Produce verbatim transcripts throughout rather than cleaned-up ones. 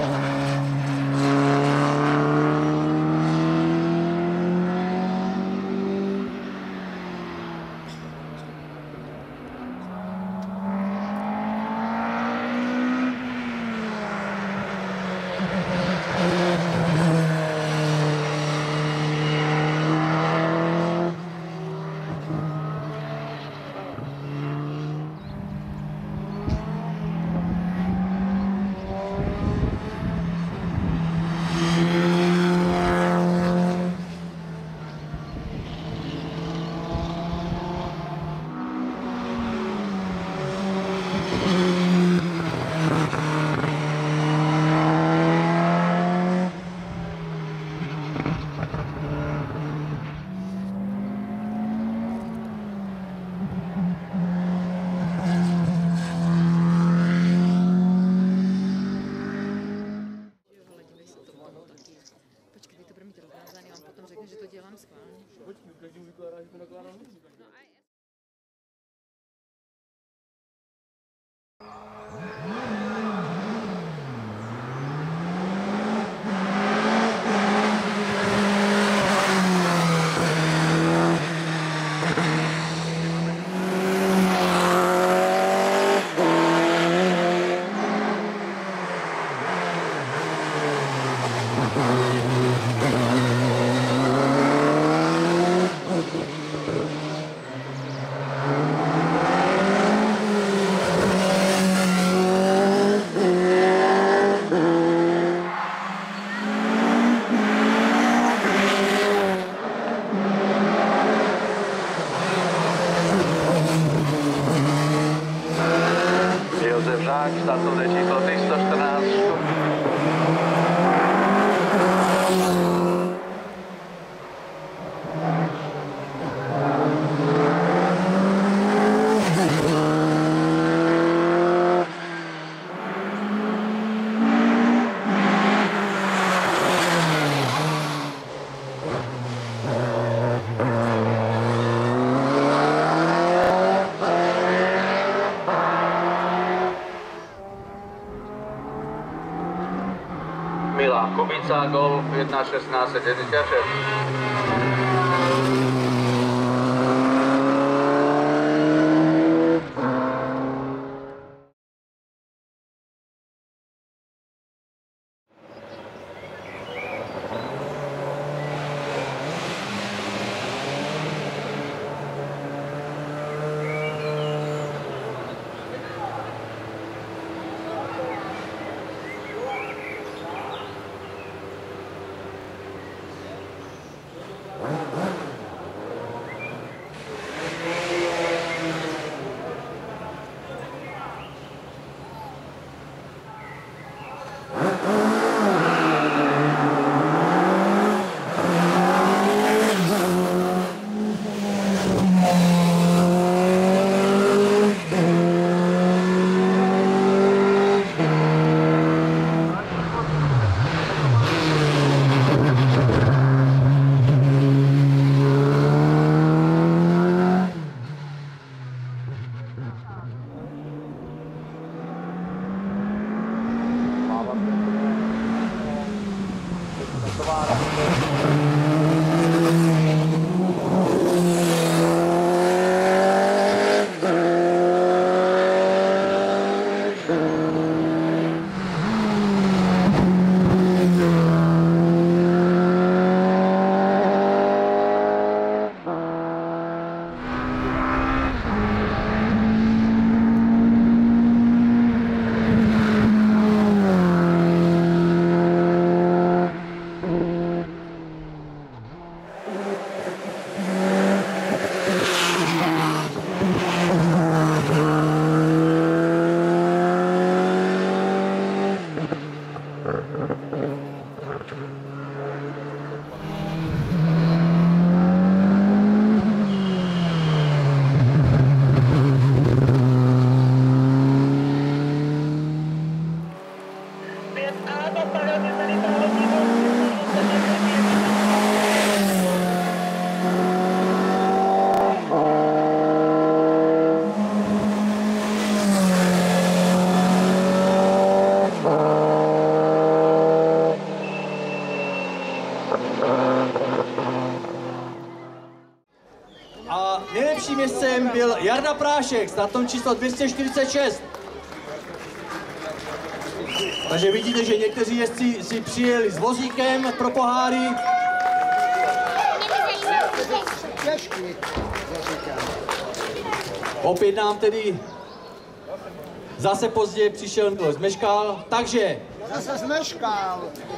Startovné číslo tři sto čtrnáct. Milan Kubica, Golf jedna šestnásť sedemdesiatšesť. byl Jarda Prášek, startovní číslo dvě stě čtyřicet šest. Takže vidíte, že někteří jezdci si přijeli s vozíkem pro poháry. Opět nám tedy zase pozdě přišel, zmeškal, takže... Zase zmeškal.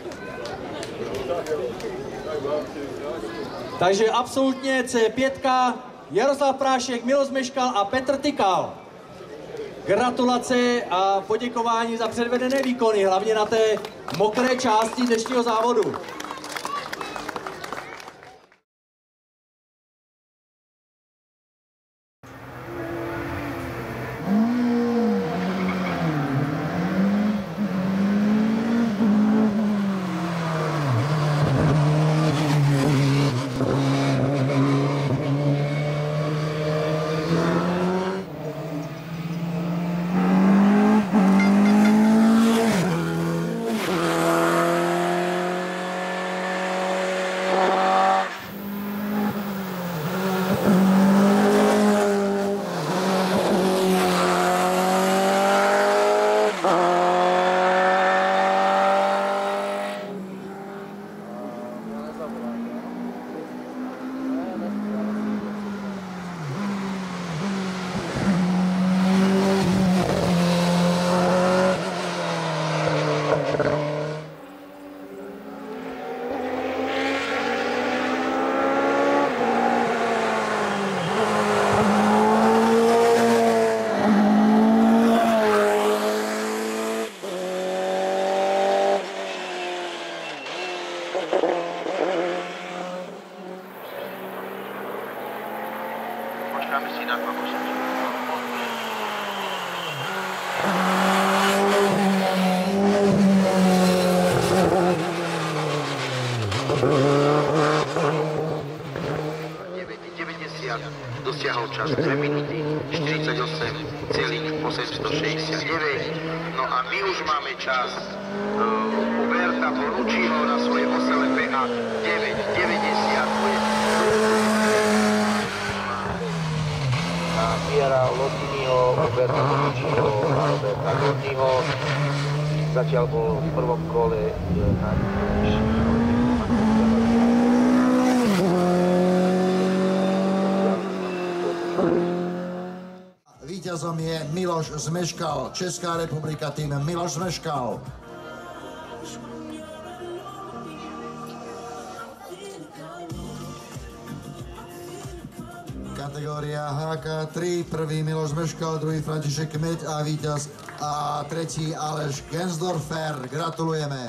Takže absolutně C pět, Jaroslav Prášek, Miloš Zmeškal a Petr Tykal. Gratulace a poděkování za předvedené výkony, hlavně na té mokré části dnešního závodu. Počkáme si na papušení. deväťdesiat dosiahol čas dve minúty štyridsaťosem celých osemstošesťdesiatdeväť. No a my už máme čas uh, Uberta Bonucciho na svoje osele P A deväť deväťdesiat. Na Piera Lotiniho, Uberta Bonucciho a Roberta Gordyho. Zatiaľ bol v prvom kole najvyšší. Víťazom je Miloš Zmeškal, Česká republika, tým Miloš Zmeškal. Kategória H K tri, prvý Miloš Zmeškal, druhý František Kmeď a víťaz a tretí Aleš Gensdorfer. Gratulujeme.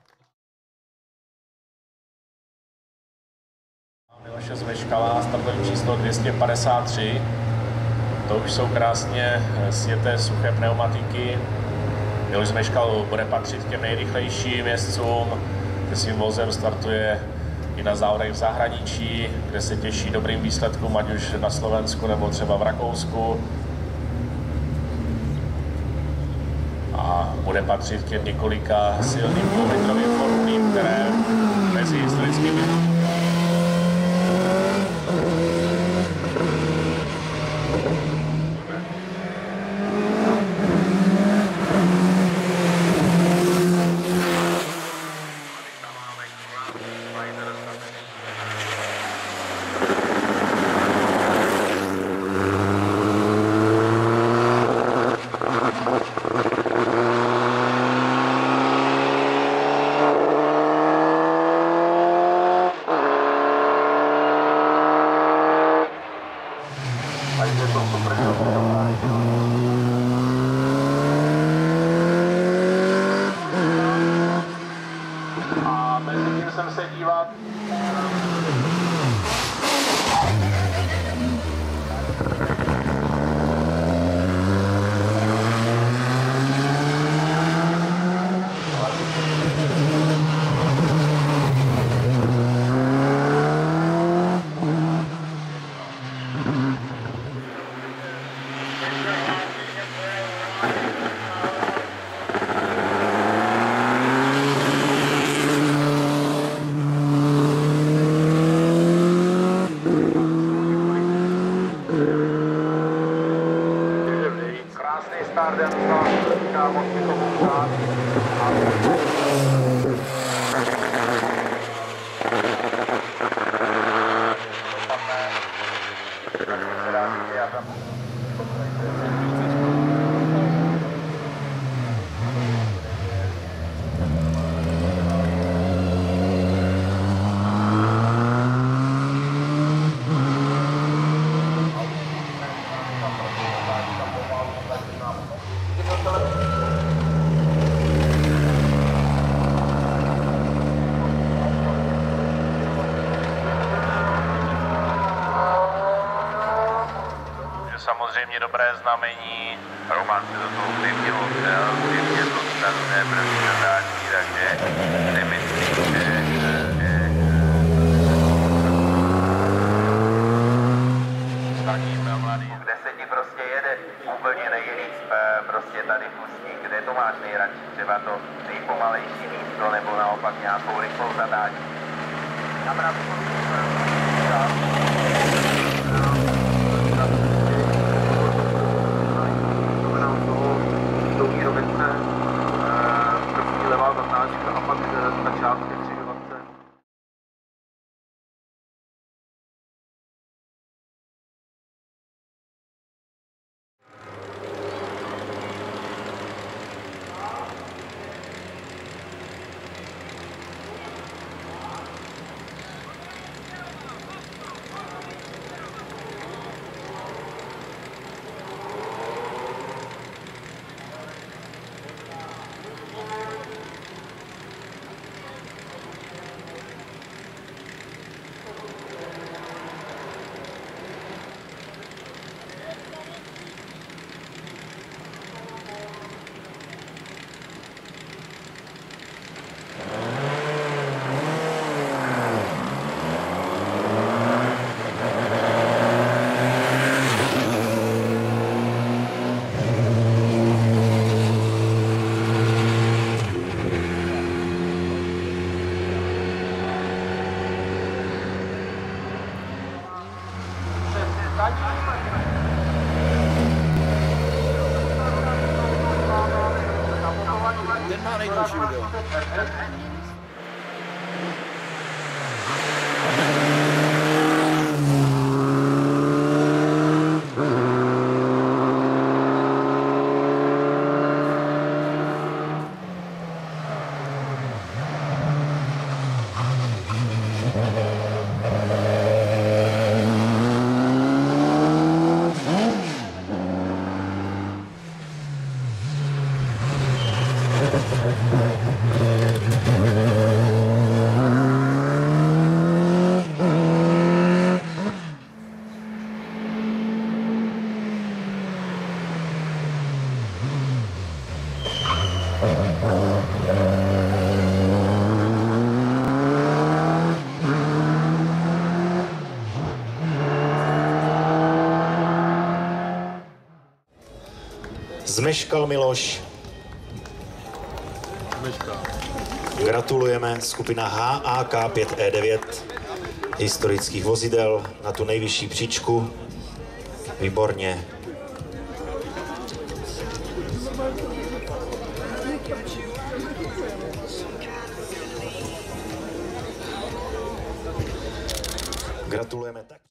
Miloše Zmeškala, startovní číslo dvě stě padesát tři. To už jsou krásně sjeté suché pneumatiky. Miloš Zmeškal bude patřit k těm nejrychlejším jezdcům, se svým vozem startuje i na závodech v zahraničí, kde se těší dobrým výsledkům, ať už na Slovensku nebo třeba v Rakousku. A bude patřit k těm několika silným dvoumetrovým formulím, které mezi historickými Start Jaroslav, kámo, Cichovou stát. Samozřejmě dobré znamení. Roman se do toho pěkně otřel, pěkně dostanné první natáčí, takže nemyslím, že, že Staníme mladý. kde se ti prostě jede úplně nejlíp, prostě tady pustí, kde to máš nejradši, třeba to nejpomalejší místo, nebo naopak nějakou rychlou zatáčí. První levá zatáčka a pak začátky křižovatce. Ten má nejdelší video. Zmeškal Miloš. Gratulujeme, skupina H A K pět E devět historických vozidel na tu nejvyšší příčku. Výborně. Gratulujeme tak.